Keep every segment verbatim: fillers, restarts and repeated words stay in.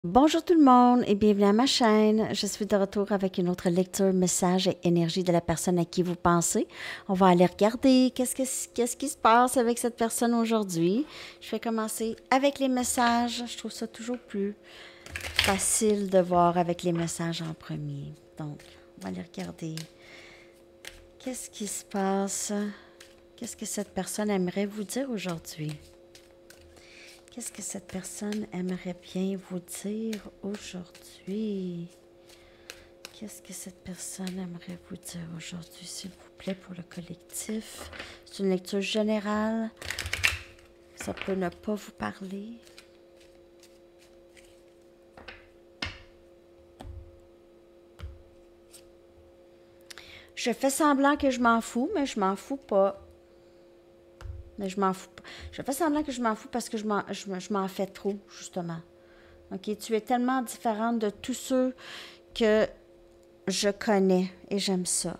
Bonjour tout le monde et bienvenue à ma chaîne. Je suis de retour avec une autre lecture, message et énergie de la personne à qui vous pensez. On va aller regarder qu'est-ce, que, qu'est-ce qui se passe avec cette personne aujourd'hui. Je vais commencer avec les messages. Je trouve ça toujours plus facile de voir avec les messages en premier. Donc, on va aller regarder qu'est-ce qui se passe. Qu'est-ce que cette personne aimerait vous dire aujourd'hui? Qu'est-ce que cette personne aimerait bien vous dire aujourd'hui? Qu'est-ce que cette personne aimerait vous dire aujourd'hui, s'il vous plaît, pour le collectif? C'est une lecture générale. Ça peut ne pas vous parler. Je fais semblant que je m'en fous, mais je m'en fous pas. Mais je m'en fous pas. Je fais semblant que je m'en fous parce que je m'en, je, je m'en fais trop, justement. OK? Tu es tellement différente de tous ceux que je connais et j'aime ça.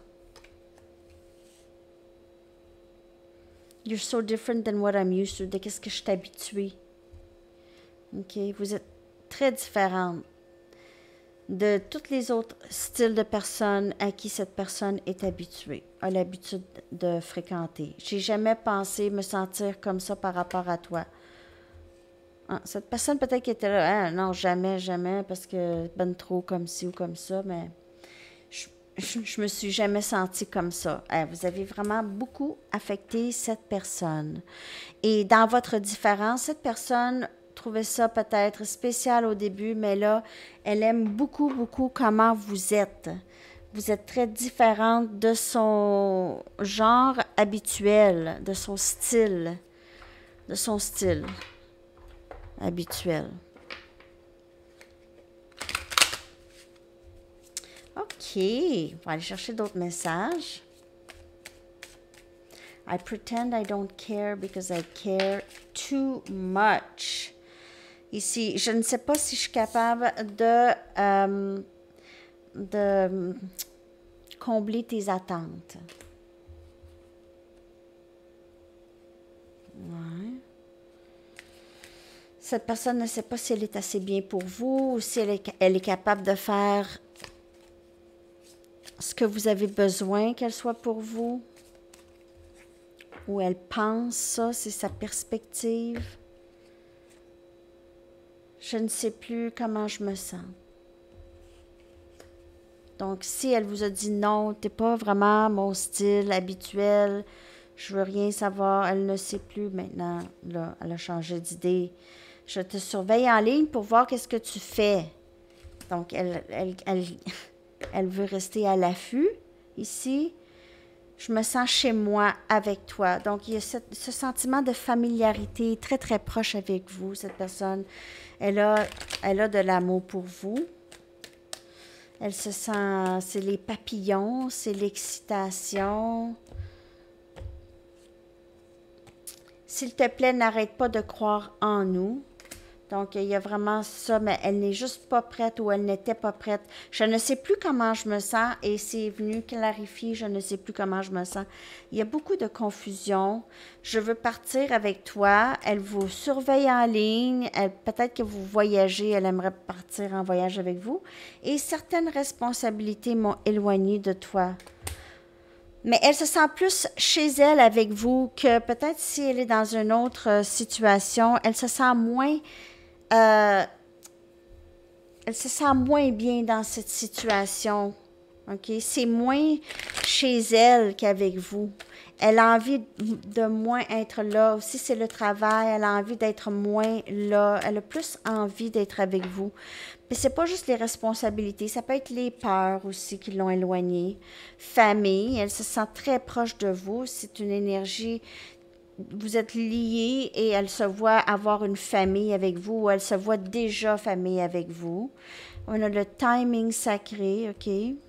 You're so different than what I'm used to. De qu'est-ce que je suis habituée. OK? Vous êtes très différente de tous les autres styles de personnes à qui cette personne est habituée, a l'habitude de fréquenter. J'ai jamais pensé me sentir comme ça par rapport à toi. Ah, cette personne peut-être qui était là, ah, non, jamais, jamais, parce que ben trop comme ci ou comme ça, mais je, je, je me suis jamais sentie comme ça. Eh, vous avez vraiment beaucoup affecté cette personne. Et dans votre différence, cette personne trouvait ça peut-être spécial au début, mais là, elle aime beaucoup, beaucoup comment vous êtes. Vous êtes très différente de son genre habituel, de son style, de son style habituel. OK, on va aller chercher d'autres messages. I pretend I don't care because I care too much. Ici, je ne sais pas si je suis capable de, euh, de combler tes attentes. Ouais. Cette personne ne sait pas si elle est assez bien pour vous ou si elle est, elle est capable de faire ce que vous avez besoin qu'elle soit pour vous. Ou elle pense ça, c'est sa perspective. Je ne sais plus comment je me sens. Donc, si elle vous a dit non, t'es pas vraiment mon style habituel, je veux rien savoir, elle ne sait plus maintenant, là, elle a changé d'idée. Je te surveille en ligne pour voir qu'est-ce que tu fais. Donc, elle, elle, elle, elle veut rester à l'affût ici. Je me sens chez moi avec toi. Donc, il y a ce, ce sentiment de familiarité très, très proche avec vous, cette personne. Elle a, elle a de l'amour pour vous. Elle se sent, c'est les papillons, c'est l'excitation. S'il te plaît, n'arrête pas de croire en nous. Donc, il y a vraiment ça, mais elle n'est juste pas prête ou elle n'était pas prête. Je ne sais plus comment je me sens et c'est venu clarifier, je ne sais plus comment je me sens. Il y a beaucoup de confusion. Je veux partir avec toi. Elle vous surveille en ligne. Elle, peut-être que vous voyagez, elle aimerait partir en voyage avec vous. Et certaines responsabilités m'ont éloignée de toi. Mais elle se sent plus chez elle avec vous que peut-être si elle est dans une autre situation, elle se sent moins... Euh, elle se sent moins bien dans cette situation. OK? C'est moins chez elle qu'avec vous. Elle a envie de moins être là. Aussi, c'est le travail. Elle a envie d'être moins là. Elle a plus envie d'être avec vous. Mais c'est pas juste les responsabilités. Ça peut être les peurs aussi qui l'ont éloignée. Famille. Elle se sent très proche de vous. C'est une énergie... Vous êtes liés et elle se voit avoir une famille avec vous ou elle se voit déjà famille avec vous. On a le timing sacré, OK?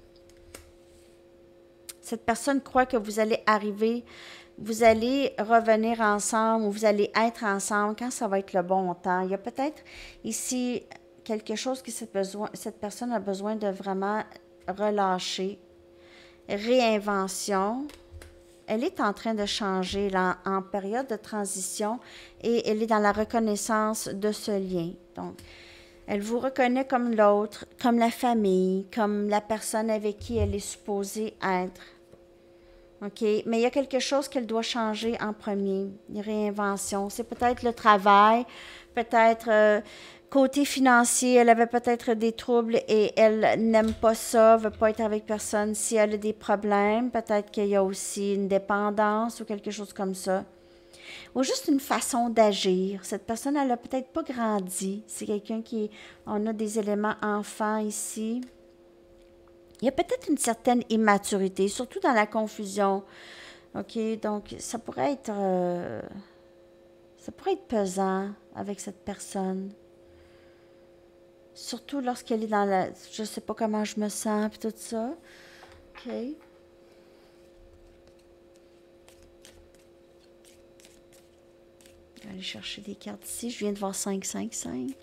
Cette personne croit que vous allez arriver, vous allez revenir ensemble ou vous allez être ensemble quand ça va être le bon temps. Il y a peut-être ici quelque chose que cette, besoin, cette personne a besoin de vraiment relâcher. Réinvention. Elle est en train de changer là, en période de transition et elle est dans la reconnaissance de ce lien. Donc, Elle vous reconnaît comme l'autre, comme la famille, comme la personne avec qui elle est supposée être. OK? Mais il y a quelque chose qu'elle doit changer en premier. Une réinvention. C'est peut-être le travail, peut-être euh, côté financier, elle avait peut-être des troubles et elle n'aime pas ça, veut pas être avec personne. Si elle a des problèmes, peut-être qu'il y a aussi une dépendance ou quelque chose comme ça. Ou juste une façon d'agir. Cette personne, elle a peut-être pas grandi. C'est quelqu'un qui... On a des éléments enfants ici. Il y a peut-être une certaine immaturité, surtout dans la confusion. OK? Donc, ça pourrait être... euh, ça pourrait être pesant avec cette personne. Surtout lorsqu'elle est dans la... Je sais pas comment je me sens, puis tout ça. OK? Je vais aller chercher des cartes ici. Je viens de voir cinq, cinq, cinq.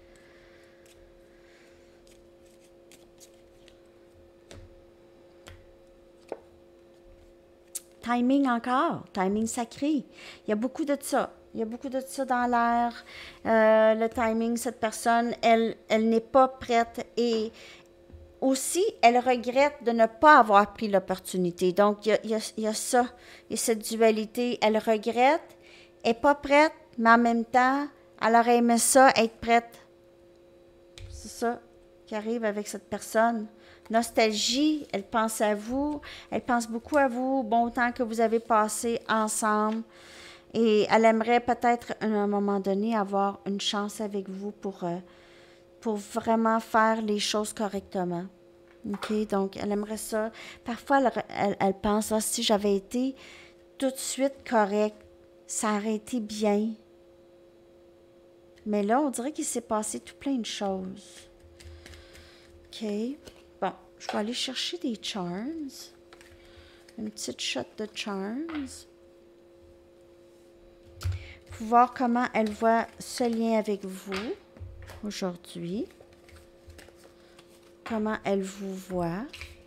Timing encore. Timing sacré. Il y a beaucoup de ça. Il y a beaucoup de ça dans l'air. Euh, le timing, cette personne, elle, elle n'est pas prête et aussi, elle regrette de ne pas avoir pris l'opportunité. Donc, il y a, il y a, il y a ça. Il y a cette dualité. Elle regrette, elle n'est pas prête, mais en même temps, elle aurait aimé ça, être prête. C'est ça qui arrive avec cette personne. Nostalgie, elle pense à vous, elle pense beaucoup à vous, bon temps que vous avez passé ensemble. Et elle aimerait peut-être à un moment donné avoir une chance avec vous pour, euh, pour vraiment faire les choses correctement. OK? Donc, elle aimerait ça. Parfois, elle, elle, elle pense, ah, si j'avais été tout de suite correct, ça aurait été bien. Mais là, on dirait qu'il s'est passé tout plein de choses. OK? Bon, je vais aller chercher des charms. Une petite shot de charms. Pour voir comment elle voit ce lien avec vous aujourd'hui. Comment elle vous voit.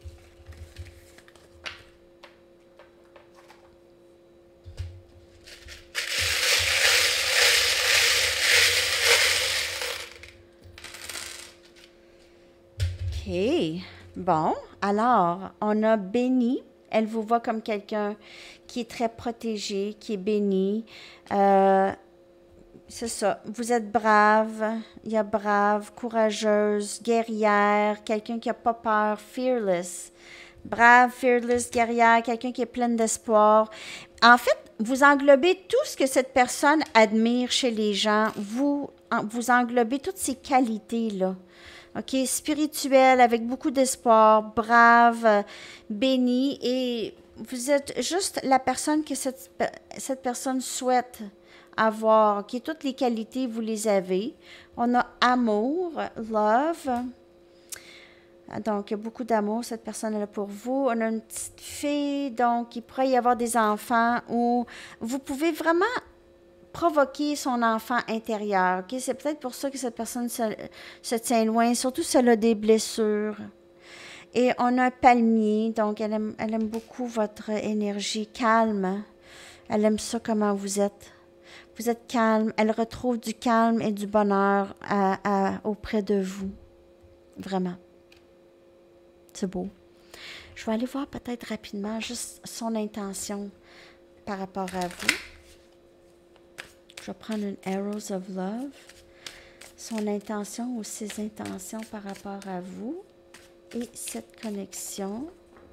OK. Bon, alors, on a béni. Elle vous voit comme quelqu'un qui est très protégé, qui est béni. Euh, c'est ça. Vous êtes brave. Il y a brave, courageuse, guerrière, quelqu'un qui n'a pas peur, fearless. Brave, fearless, guerrière, quelqu'un qui est plein d'espoir. En fait, vous englobez tout ce que cette personne admire chez les gens. Vous, vous englobez toutes ces qualités-là. OK, spirituel, avec beaucoup d'espoir, brave, euh, béni, et vous êtes juste la personne que cette, cette personne souhaite avoir. OK, toutes les qualités, vous les avez. On a amour, love. Donc, il y a beaucoup d'amour, cette personne-là pour vous. On a une petite fille, donc il pourrait y avoir des enfants où vous pouvez vraiment provoquer son enfant intérieur. Okay? C'est peut-être pour ça que cette personne se, se tient loin, surtout si elle a des blessures. Et on a un palmier, donc elle aime, elle aime beaucoup votre énergie calme. Elle aime ça comment vous êtes. Vous êtes calme. Elle retrouve du calme et du bonheur à, à, auprès de vous. Vraiment. C'est beau. Je vais aller voir peut-être rapidement juste son intention par rapport à vous. Je vais prendre une Arrows of Love. Son intention ou ses intentions par rapport à vous. Et cette connexion.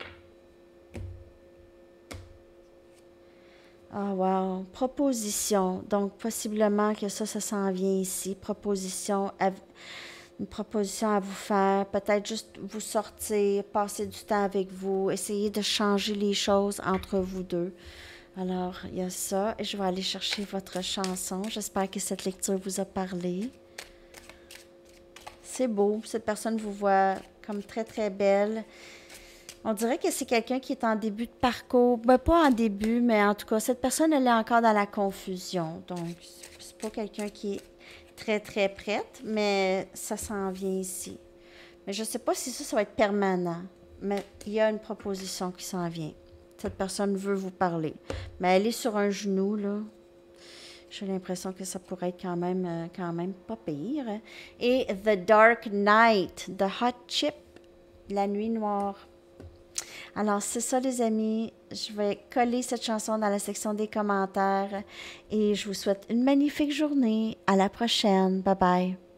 Ah, oh, wow. Proposition. Donc, possiblement que ça, ça s'en vient ici. Proposition, à, une proposition à vous faire. Peut-être juste vous sortir, passer du temps avec vous, essayer de changer les choses entre vous deux. Alors, il y a ça. Et je vais aller chercher votre chanson. J'espère que cette lecture vous a parlé. C'est beau. Cette personne vous voit comme très, très belle. On dirait que c'est quelqu'un qui est en début de parcours. Ben, pas en début, mais en tout cas, cette personne, elle est encore dans la confusion. Donc, c'est pas quelqu'un qui est très, très prête, mais ça s'en vient ici. Mais je ne sais pas si ça, ça va être permanent. Mais il y a une proposition qui s'en vient. Cette personne veut vous parler. Mais elle est sur un genou, là. J'ai l'impression que ça pourrait être quand même, euh, quand même pas pire. Et The Dark Night de Hot Chip, La Nuit Noire. Alors, c'est ça, les amis. Je vais coller cette chanson dans la section des commentaires et je vous souhaite une magnifique journée. À la prochaine. Bye bye.